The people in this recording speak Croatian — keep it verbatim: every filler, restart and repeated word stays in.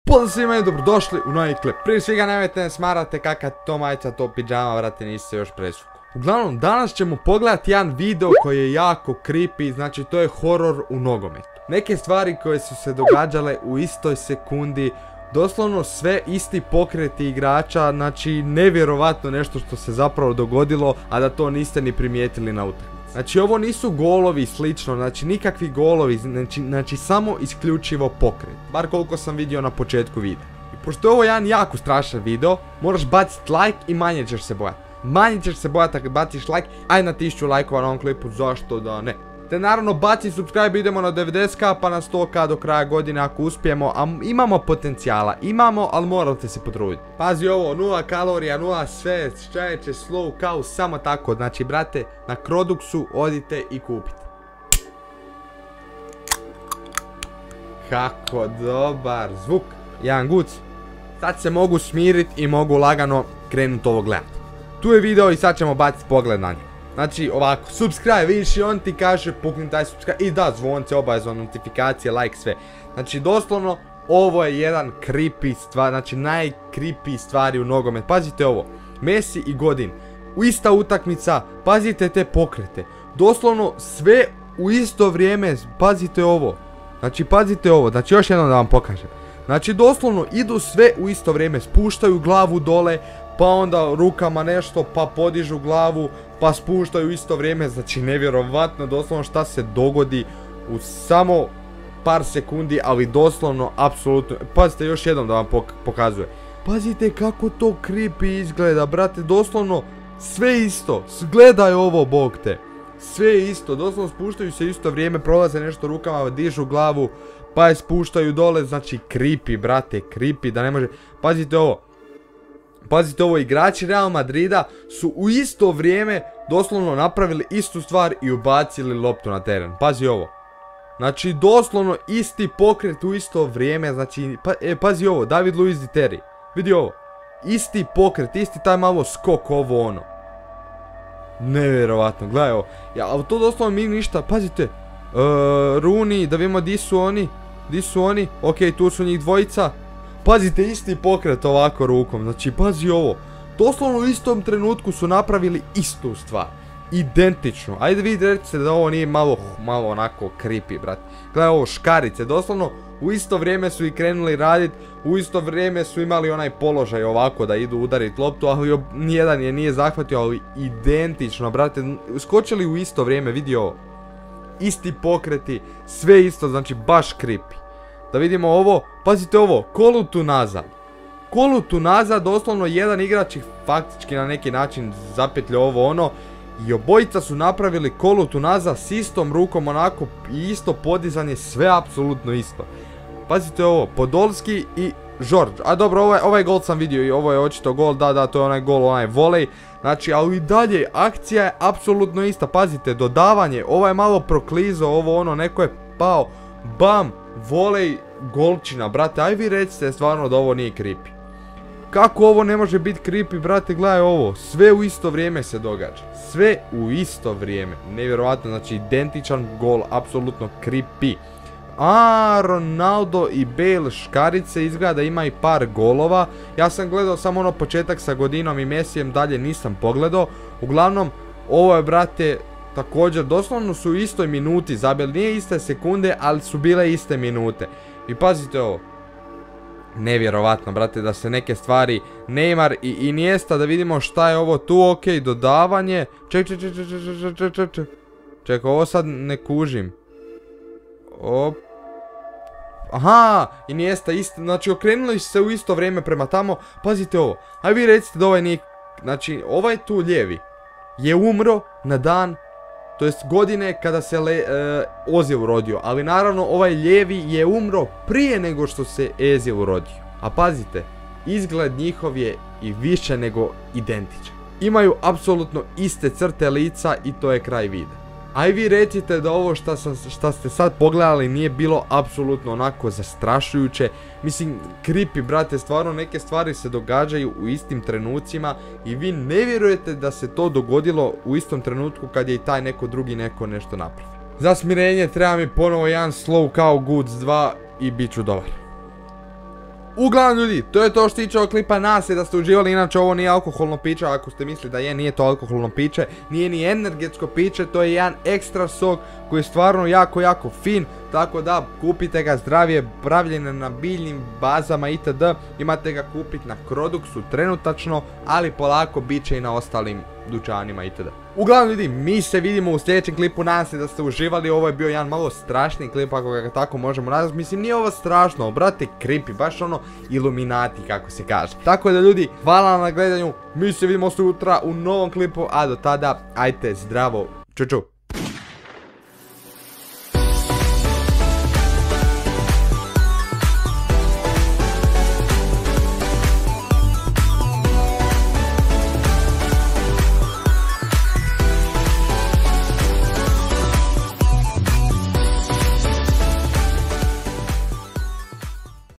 Pozdrav svima i dobrodošli u novi klip. Prije svega nemojte ne smarate kakva to majica, to pidžama, vrate, niste još presvuku. Uglavnom, danas ćemo pogledati jedan video koji je jako creepy, znači to je horor u nogometu. Neke stvari koje su se događale u istoj sekundi, doslovno sve isti pokreti igrača, znači nevjerovatno nešto što se zapravo dogodilo, a da to niste ni primijetili na utakmici. Znači ovo nisu golovi i slično, znači nikakvi golovi, znači, znači samo isključivo pokret. Bar koliko sam vidio na početku videa. I pošto je ovo jedan jako strašan video, moraš baciti like i manje ćeš se bojati. Manje ćeš se bojati ako baciš like, aj na tisuću lajkova na ovom klipu, zašto da ne. Te naravno baci subscribe, idemo na devedeset ka pa na sto ka do kraja godine ako uspijemo, a imamo potencijala, imamo, ali morate se potruditi. Pazi ovo, nula kalorija, nula sve, čajeće, slow kao, samo tako, znači brate, na Croduxu odite i kupite. Kako dobar zvuk, jedan guc. Sad se mogu smiriti i mogu lagano krenuti ovo gledati. Tu je video i sad ćemo baciti pogled na njega. Znači ovako, subscribe, vidiš i on ti kaže pukni taj subscribe i da zvonce, obavezno notifikacije, like, sve. Znači doslovno ovo je jedan creepy stvar, znači najcreepy stvari u nogomet. Pazite ovo, Messi i Godin, u ista utakmica, pazite te pokrete. Doslovno sve u isto vrijeme, pazite ovo. Znači pazite ovo, znači još jednom da vam pokažem. Znači doslovno idu sve u isto vrijeme, spuštaju glavu dole, pa onda rukama nešto, pa podižu glavu, pa spuštaju u isto vrijeme, znači nevjerovatno doslovno šta se dogodi u samo par sekundi, ali doslovno, apsolutno, pazite još jednom da vam pok pokazuje. Pazite kako to creepy izgleda, brate, doslovno sve isto, gledaj ovo, bog te, sve isto, doslovno spuštaju se isto vrijeme, prolaze nešto rukama, dižu glavu, pa je spuštaju dole, znači creepy, brate, creepy, da ne može, pazite ovo. Pazite ovo, igrači Real Madrida su u isto vrijeme doslovno napravili istu stvar i ubacili loptu na teren. Pazi ovo. Znači doslovno isti pokret u isto vrijeme, znači pa, e, pazi ovo, David Luiz Di Terry. Vidi ovo. Isti pokret, isti taj malo skok, ovo ono. Nevjerovatno, gledaj ovo. Ja, ali to doslovno mi ništa, pazite. E, Rooney, da vidimo di su oni. Di su oni, ok, tu su njih dvojica. Pazite, isti pokret ovako rukom, znači pazi ovo. Doslovno u istom trenutku su napravili istu stvar. Identično. Ajde vi recite da ovo nije malo, malo onako creepy, brate. Gledaj ovo, škarice, doslovno u isto vrijeme su i krenuli radit. U isto vrijeme su imali onaj položaj ovako da idu udarit loptu, ali nijedan je nije zahvatio, ali identično, brate. Skočili u isto vrijeme, vidi ovo. Isti pokreti, sve isto, znači baš creepy. Da vidimo ovo, pazite ovo, kolutu nazad. Kolutu nazad, doslovno jedan igrač ih faktički na neki način zapetlja ovo ono. I obojica su napravili kolutu nazad s istom rukom onako i isto podizanje, sve apsolutno isto. Pazite ovo, Podolski i George. A dobro, ovaj, ovaj gol sam vidio i ovo je očito gol, da da, to je onaj gol, onaj volej. Znači, ali i dalje, akcija je apsolutno ista, pazite, dodavanje, ovaj je malo proklizao, ovo ono, neko je pao, bam. Volej, golčina, brate, aj vi recite stvarno da ovo nije creepy. Kako ovo ne može biti creepy, brate, gledaj ovo, sve u isto vrijeme se događa. Sve u isto vrijeme, nevjerovatno, znači identičan gol, apsolutno creepy. A, Ronaldo i Bale škarice, izgleda da ima i par golova. Ja sam gledao samo ono početak sa Godinom i Messijem, dalje nisam pogledao. Uglavnom, ovo je, brate, također, doslovno su u istoj minuti zabili, nije iste sekunde, ali su bile iste minute. I pazite ovo. Nevjerovatno, brate, da se neke stvari, Neymar i Iniesta, da vidimo šta je ovo tu, ok, dodavanje. Ček, ček, ček, ček, ček, ček, ček, ček. Ček, ovo sad ne kužim. Op. Aha, Iniesta isto, znači okrenuli se u isto vrijeme prema tamo. Pazite ovo, aj vi recite da ovaj nije, znači ovaj tu lijevi je umro na dan, to jest godine kada se le, e, Ozil rodio, ali naravno ovaj lijevi je umro prije nego što se Ezil rodio. A pazite, izgled njihov je i više nego identičan. Imaju apsolutno iste crte lica i to je kraj videa. Aj vi recite da ovo šta, sam, šta ste sad pogledali nije bilo apsolutno onako zastrašujuće. Mislim, creepy, brate, stvarno neke stvari se događaju u istim trenucima i vi ne vjerujete da se to dogodilo u istom trenutku kad je i taj neko drugi neko nešto napravio. Za smirenje treba mi ponovo jedan slow kao Goods dva i bit ću dobar. Uglavnom ljudi, to je to što tiče ovog klipa, nadam se da ste uživali, inače ovo nije alkoholno piće, ako ste mislili da je, nije to alkoholno piće, nije ni energetsko piće, to je jedan ekstra sok koji je stvarno jako, jako fin, tako da kupite ga, zdravije, pravljene na biljnim bazama itd. Imate ga kupiti na Croduxu trenutačno, ali polako bit će i na ostalim dućanima itd. Uglavnom ljudi, mi se vidimo u sljedećem klipu, nadam se da ste uživali, ovo je bio jedan malo strašni klip ako ga tako možemo nazvati, mislim nije ovo strašno, brate creepy, baš ono Illuminati kako se kaže. Tako da ljudi, hvala vam na gledanju, mi se vidimo sutra u novom klipu, a do tada, ajte zdravo, ču ču.